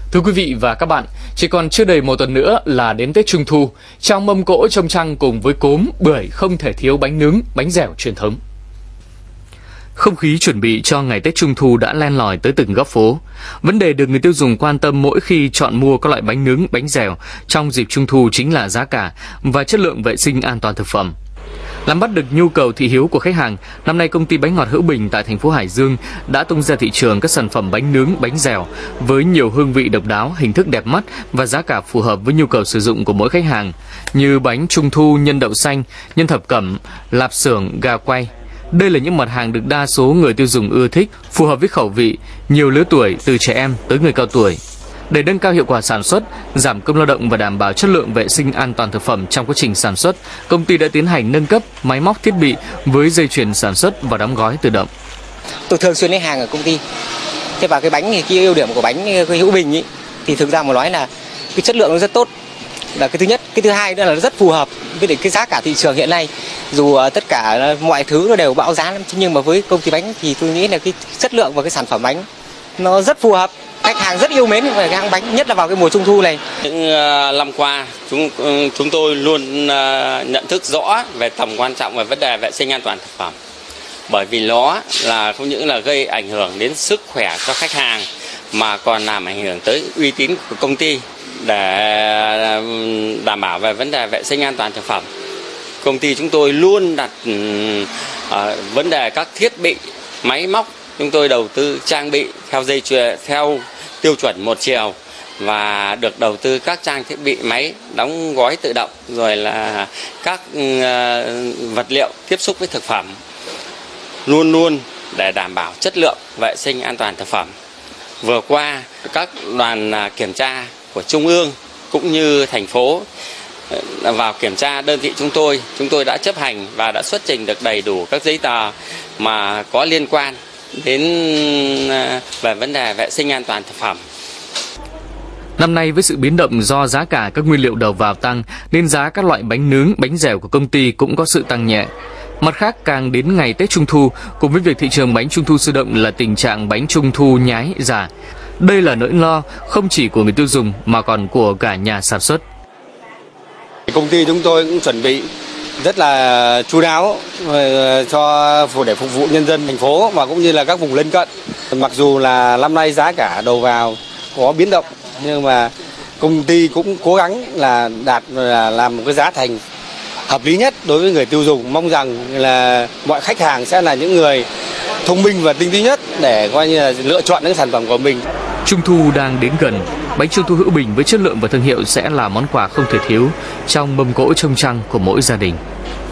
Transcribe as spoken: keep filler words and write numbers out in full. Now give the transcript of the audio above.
Thưa quý vị và các bạn, chỉ còn chưa đầy một tuần nữa là đến Tết Trung Thu. Trong mâm cỗ trông trăng cùng với cốm, bưởi không thể thiếu bánh nướng, bánh dẻo truyền thống. Không khí chuẩn bị cho ngày Tết Trung Thu đã len lỏi tới từng góc phố. Vấn đề được người tiêu dùng quan tâm mỗi khi chọn mua các loại bánh nướng, bánh dẻo trong dịp Trung Thu chính là giá cả và chất lượng vệ sinh an toàn thực phẩm. Nắm bắt được nhu cầu thị hiếu của khách hàng, năm nay công ty bánh ngọt Hữu Bình tại thành phố Hải Dương đã tung ra thị trường các sản phẩm bánh nướng, bánh dẻo với nhiều hương vị độc đáo, hình thức đẹp mắt và giá cả phù hợp với nhu cầu sử dụng của mỗi khách hàng, như bánh Trung Thu nhân đậu xanh, nhân thập cẩm, lạp xưởng, gà quay. Đây là những mặt hàng được đa số người tiêu dùng ưa thích, phù hợp với khẩu vị nhiều lứa tuổi từ trẻ em tới người cao tuổi. Để nâng cao hiệu quả sản xuất, giảm công lao động và đảm bảo chất lượng vệ sinh an toàn thực phẩm trong quá trình sản xuất, công ty đã tiến hành nâng cấp máy móc thiết bị với dây chuyền sản xuất và đóng gói tự động. Tôi thường xuyên lấy hàng ở công ty. Thế và cái bánh thì cái ưu điểm của bánh Hữu Bình ý, thì thực ra mà nói là cái chất lượng nó rất tốt. Là cái thứ nhất, cái thứ hai nữa là nó rất phù hợp với cái giá cả thị trường hiện nay. Dù tất cả mọi thứ nó đều bão giá lắm, nhưng mà với công ty bánh thì tôi nghĩ là cái chất lượng và cái sản phẩm bánh nó rất phù hợp. Khách hàng rất yêu mến về cái hãng bánh, nhất là vào cái mùa Trung Thu này. Những uh, năm qua, chúng chúng tôi luôn uh, nhận thức rõ về tầm quan trọng về vấn đề vệ sinh an toàn thực phẩm. Bởi vì nó là không những là gây ảnh hưởng đến sức khỏe cho khách hàng mà còn làm ảnh hưởng tới uy tín của công ty. Để đảm bảo về vấn đề vệ sinh an toàn thực phẩm, công ty chúng tôi luôn đặt uh, vấn đề các thiết bị, máy móc. Chúng tôi đầu tư trang bị theo dây chuyền, theo tiêu chuẩn một chiều và được đầu tư các trang thiết bị máy đóng gói tự động, rồi là các uh, vật liệu tiếp xúc với thực phẩm, luôn luôn để đảm bảo chất lượng vệ sinh an toàn thực phẩm. Vừa qua, các đoàn kiểm tra của Trung ương cũng như thành phố vào kiểm tra đơn vị chúng tôi, chúng tôi đã chấp hành và đã xuất trình được đầy đủ các giấy tờ mà có liên quan đến về vấn đề vệ sinh an toàn thực phẩm. Năm nay với sự biến động do giá cả các nguyên liệu đầu vào tăng nên giá các loại bánh nướng, bánh dẻo của công ty cũng có sự tăng nhẹ. Mặt khác, càng đến ngày Tết Trung Thu, cùng với việc thị trường bánh Trung Thu sôi động là tình trạng bánh Trung Thu nhái giả. Đây là nỗi lo không chỉ của người tiêu dùng mà còn của cả nhà sản xuất. Công ty chúng tôi cũng chuẩn bị rất là chu đáo cho để phục vụ nhân dân thành phố và cũng như là các vùng lân cận. Mặc dù là năm nay giá cả đầu vào có biến động nhưng mà công ty cũng cố gắng là đạt là làm một cái giá thành hợp lý nhất đối với người tiêu dùng. Mong rằng là mọi khách hàng sẽ là những người thông minh và tinh túy nhất để coi như là lựa chọn những sản phẩm của mình. Trung thu đang đến gần, bánh Trung thu Hữu Bình với chất lượng và thương hiệu sẽ là món quà không thể thiếu trong mâm cỗ trông trăng của mỗi gia đình.